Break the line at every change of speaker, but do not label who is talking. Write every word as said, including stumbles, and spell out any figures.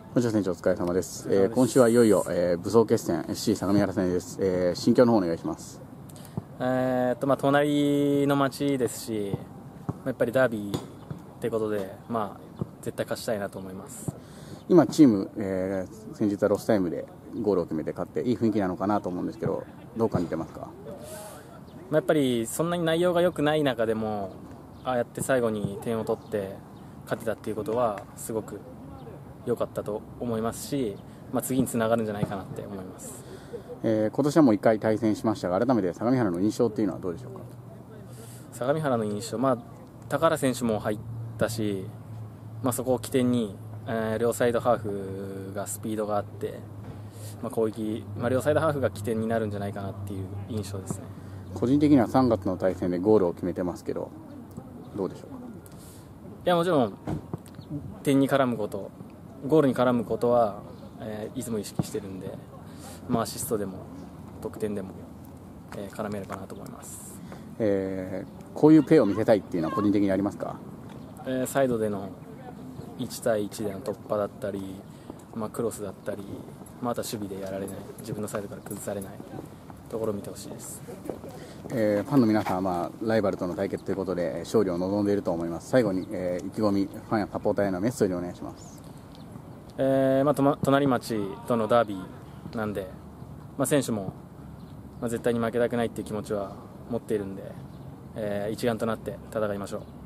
本庄選手お疲れ様です。えー、今週はいよいよ、えー、武装決戦 エスシー 相模原戦です。えー、心境の方お願いします。
えーっとまあ、隣の町ですし、やっぱりダービーということで、まあ、絶対勝ちたいなと思います。
今チーム、えー、先日はロスタイムでゴールを決めて勝っていい雰囲気なのかなと思うんですけど、どう感じてますか？ま
あ、やっぱりそんなに内容が良くない中でもああやって最後に点を取って勝てたっていうことはすごく良かったと思いますし、まあ、次につながるんじゃないかなって思います。
えー、今年はもういっかい対戦しましたが、改めて相模原の印象っていうのはどうでしょうか？
相模原の印象、まあ、高原選手も入ったし、まあ、そこを起点に、えー、両サイドハーフがスピードがあって、まあ、攻撃、まあ、両サイドハーフが起点になるんじゃないかなっていう印象ですね。
個人的にはさんがつの対戦でゴールを決めてますけど、どうでしょうか？
いや、もちろん点に絡むこと、ゴールに絡むことは、えー、いつも意識してるんで、まあ、アシストでも得点でも、えー、絡めればなと思います。
えー、こういうプレーを見せたいっていうのは個人的にありますか？
えー、サイドでのいち対いちでの突破だったり、まあ、クロスだったり、まあ、あとは守備でやられない、自分のサイドから崩されないところを見てほしいです。
えー、ファンの皆さんは、まあ、ライバルとの対決ということで勝利を望んでいると思います。最後に、えー、意気込み、ファンやサポーターへのメッセージをお願いします。
えーまあ、とま隣町とのダービーなんで、まあ、選手も、まあ、絶対に負けたくないっていう気持ちは持っているんで、えー、一丸となって戦いましょう。